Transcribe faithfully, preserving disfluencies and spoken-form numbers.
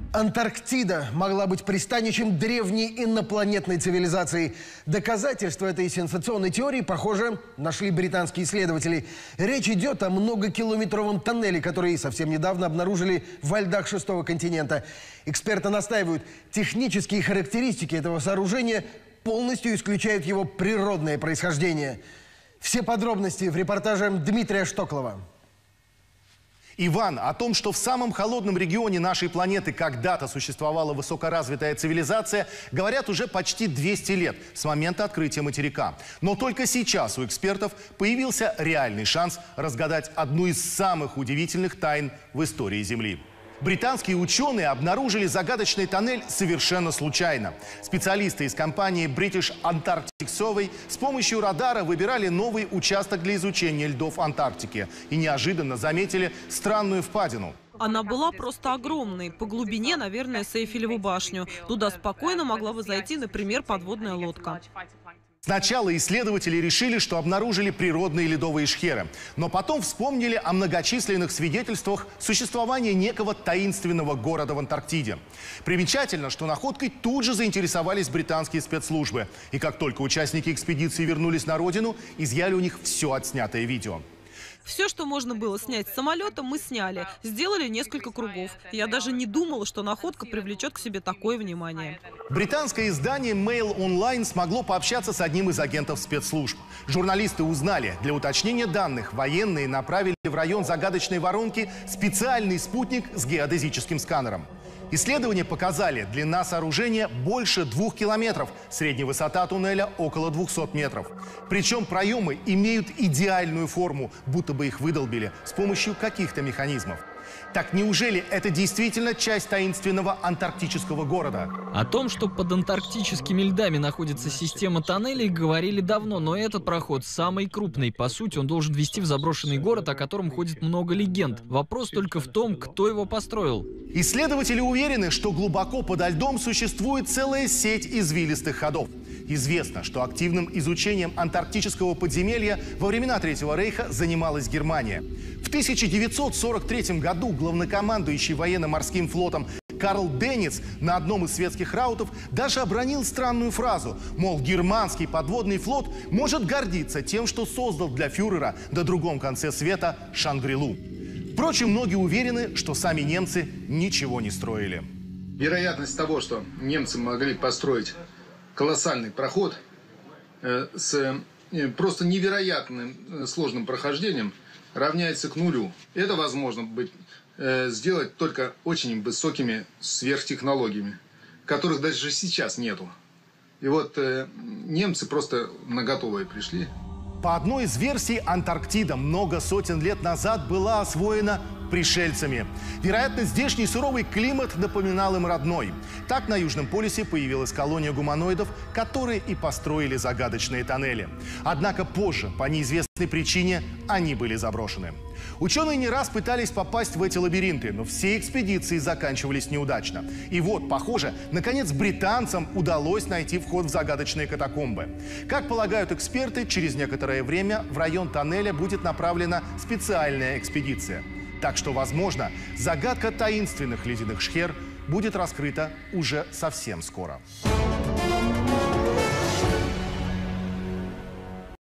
Антарктида могла быть пристанищем древней инопланетной цивилизации. Доказательства этой сенсационной теории, похоже, нашли британские исследователи. Речь идет о многокилометровом тоннеле, который совсем недавно обнаружили во льдах шестого континента. Эксперты настаивают, технические характеристики этого сооружения полностью исключают его природное происхождение. Все подробности в репортаже Дмитрия Штоклова. Иван, о том, что в самом холодном регионе нашей планеты когда-то существовала высокоразвитая цивилизация, говорят уже почти двести лет с момента открытия материка. Но только сейчас у экспертов появился реальный шанс разгадать одну из самых удивительных тайн в истории Земли. Британские ученые обнаружили загадочный тоннель совершенно случайно. Специалисты из компании British Antarctic Survey с помощью радара выбирали новый участок для изучения льдов Антарктики и неожиданно заметили странную впадину. Она была просто огромной, по глубине, наверное, с Эйфелеву башню. Туда спокойно могла бы зайти, например, подводная лодка. Сначала исследователи решили, что обнаружили природные ледовые шхеры. Но потом вспомнили о многочисленных свидетельствах существования некого таинственного города в Антарктиде. Примечательно, что находкой тут же заинтересовались британские спецслужбы. И как только участники экспедиции вернулись на родину, изъяли у них все отснятое видео. Все, что можно было снять с самолета, мы сняли. Сделали несколько кругов. Я даже не думала, что находка привлечет к себе такое внимание. Британское издание Mail Online смогло пообщаться с одним из агентов спецслужб. Журналисты узнали, для уточнения данных военные направили в район загадочной воронки специальный спутник с геодезическим сканером. Исследования показали, длина сооружения больше двух километров, средняя высота туннеля около двухсот метров. Причем проемы имеют идеальную форму, будто бы их выдолбили с помощью каких-то механизмов. Так неужели это действительно часть таинственного антарктического города? О том, что под антарктическими льдами находится система тоннелей, говорили давно, но этот проход самый крупный. По сути, он должен вести в заброшенный город, о котором ходит много легенд. Вопрос только в том, кто его построил. Исследователи уверены, что глубоко подо льдом существует целая сеть извилистых ходов. Известно, что активным изучением антарктического подземелья во времена Третьего рейха занималась Германия. В тысяча девятьсот сорок третьем году главнокомандующий военно-морским флотом Карл Денниц на одном из светских раутов даже обронил странную фразу, мол, германский подводный флот может гордиться тем, что создал для фюрера на другом конце света Шангри-Лу. Впрочем, многие уверены, что сами немцы ничего не строили. Вероятность того, что немцы могли построить колоссальный проход э, с э, просто невероятным э, сложным прохождением, равняется к нулю. Это возможно быть, э, сделать только очень высокими сверхтехнологиями, которых даже сейчас нету. И вот э, немцы просто наготовые пришли. По одной из версий, Антарктида много сотен лет назад была освоена пришельцами. Вероятно, здешний суровый климат напоминал им родной. Так на Южном полюсе появилась колония гуманоидов, которые и построили загадочные тоннели. Однако позже, по неизвестной причине, они были заброшены. Ученые не раз пытались попасть в эти лабиринты, но все экспедиции заканчивались неудачно. И вот, похоже, наконец британцам удалось найти вход в загадочные катакомбы. Как полагают эксперты, через некоторое время в район тоннеля будет направлена специальная экспедиция. Так что, возможно, загадка таинственных ледяных шхер будет раскрыта уже совсем скоро.